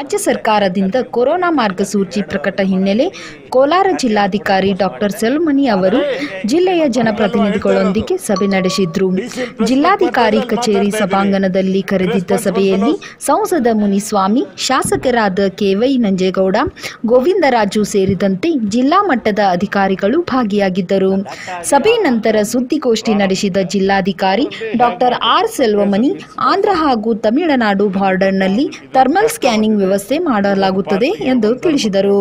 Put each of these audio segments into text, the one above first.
ರಾಜ್ಯ ಸರ್ಕಾರದಿಂದ ಕೊರೋನಾ ಮಾರ್ಗಸೂಚಿ ಪ್ರಕಟ ಹಿನ್ನೆಲೆ ಕೋಲಾರ ಜಿಲ್ಲಾಧಿಕಾರಿ ಡಾಕ್ಟರ್ ಸೆಲ್ವಮಣಿ ಅವರು ಜಿಲ್ಲೆಯ ಜನಪ್ರತಿನಿಧಿಗಳೊಂದಿಗೆ ಸಭೆ ನಡೆಸಿದ್ರು. ಜಿಲ್ಲಾಧಿಕಾರಿ ಕಚೇರಿ ಸಭಾಂಗಣದಲ್ಲಿ ಕರೆದಿದ್ದ ಸಭೆಯಲ್ಲಿ ಸಂಸದ ಮುನಿಸ್ವಾಮಿ, ಶಾಸಕರಾದ ಕೆ.ವೈ. ನಂಜೇಗೌಡ, ಗೋವಿಂದರಾಜು ಸೇರಿದಂತೆ ಜಿಲ್ಲಾ ಮಟ್ಟದ ಅಧಿಕಾರಿಗಳು ಭಾಗಿಯಾಗಿದ್ದರು. ಸಭೆ ನಂತರ ಸುದ್ದಿಗೋಷ್ಠಿ ನಡೆಸಿದ ಜಿಲ್ಲಾಧಿಕಾರಿ ಡಾಕ್ಟರ್ ಆರ್. ಸೆಲ್ವಮಣಿ, ಆಂಧ್ರ ಹಾಗೂ ತಮಿಳುನಾಡು ಬಾರ್ಡರ್ನಲ್ಲಿ ಥರ್ಮಲ್ ಸ್ಕ್ಯಾನಿಂಗ್ ವ್ಯವಸ್ಥೆ ಮಾಡಲಾಗುತ್ತದೆ ಎಂದು ತಿಳಿಸಿದರು.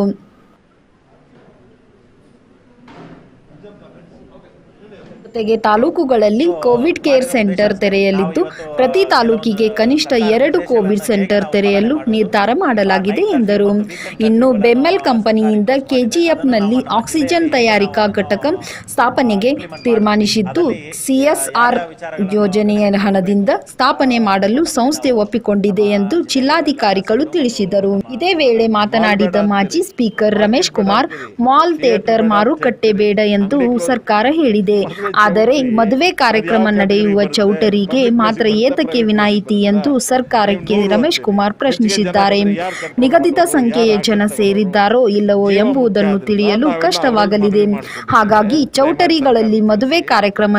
ಜೊತೆಗೆ ತಾಲೂಕುಗಳಲ್ಲಿ ಕೋವಿಡ್ ಕೇರ್ ಸೆಂಟರ್ ತೆರೆಯಲಿದ್ದು, ಪ್ರತಿ ತಾಲೂಕಿಗೆ ಕನಿಷ್ಠ 2 ಕೋವಿಡ್ ಸೆಂಟರ್ ತೆರೆಯಲು ನಿರ್ಧಾರ ಮಾಡಲಾಗಿದೆ ಎಂದರು. ಇನ್ನು ಬೆಮ್ಮೆಲ್ ಕಂಪನಿಯಿಂದ ಕೆಜಿಎಫ್ನಲ್ಲಿ ಆಕ್ಸಿಜನ್ ತಯಾರಿಕಾ ಘಟಕ ಸ್ಥಾಪನೆಗೆ ತೀರ್ಮಾನಿಸಿದ್ದು, ಸಿಎಸ್ಆರ್ ಯೋಜನೆಯ ಹಣದಿಂದ ಸ್ಥಾಪನೆ ಮಾಡಲು ಸಂಸ್ಥೆ ಒಪ್ಪಿಕೊಂಡಿದೆ ಎಂದು ಜಿಲ್ಲಾಧಿಕಾರಿಗಳು ತಿಳಿಸಿದರು. ಇದೇ ವೇಳೆ ಮಾತನಾಡಿದ ಮಾಜಿ speaker Ramesh Kumar, mall, theatre ಮಾರುಕಟ್ಟೆ ಬೇಡ ಎಂದು ಸರ್ಕಾರ ಹೇಳಿದೆ. ಆದರೆ ಮದುವೆ ಕಾರ್ಯಕ್ರಮ ನಡೆಯುವ ಚೌಟರಿಗೆ ಮಾತ್ರ ಏತಕ್ಕೆ ವಿನಾಯಿತಿ ಎಂದು ಸರ್ಕಾರಕ್ಕೆ ರಮೇಶ್ ಕುಮಾರ್ ಪ್ರಶ್ನಿಸಿದ್ದಾರೆ. ನಿಗದಿತ ಸಂಖ್ಯೆಯ ಜನ ಸೇರಿದ್ದಾರೋ ಇಲ್ಲವೋ ಎಂಬುದನ್ನು ತಿಳಿಯಲು ಕಷ್ಟವಾಗಲಿದೆ. ಹಾಗಾಗಿ ಚೌಟರಿಗಳಲ್ಲಿ ಮದುವೆ ಕಾರ್ಯಕ್ರಮ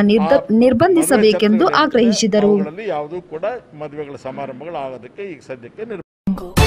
ನಿರ್ಬಂಧಿಸಬೇಕೆಂದು ಆಗ್ರಹಿಸಿದರು.